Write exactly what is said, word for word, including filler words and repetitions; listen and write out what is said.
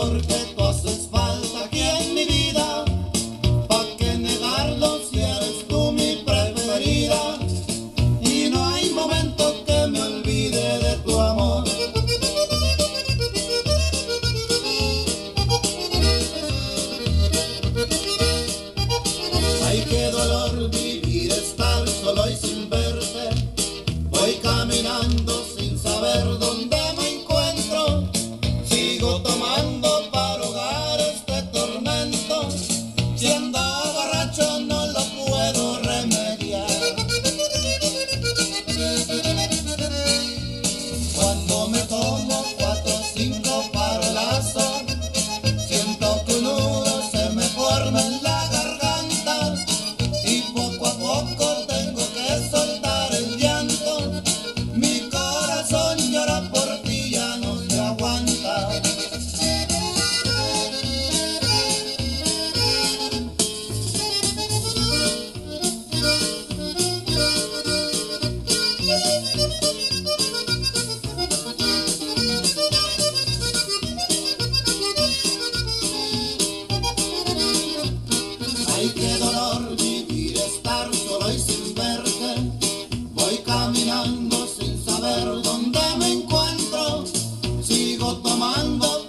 porque tú haces falta aquí en mi vida. ¿Pa' qué negarlo si eres tú mi preferida? Y no hay momento que me olvide de tu amor. Ay, qué dolor vivir, estar solo y sin verte. Voy caminando sin saber dónde me encuentro. Sigo tomando para ahogar este tormento. Siendo borracho no lo puedo remediar. Cuando me tomo cuatro o cinco farolazos, siento que un nudo se me forma en la garganta. Y poco a poco tengo que soltar el llanto. Mi corazón llora por ti, ya no se aguanta. Ay, qué dolor vivir, estar solo y sin verte. Voy caminando sin saber dónde me encuentro. Sigo tomando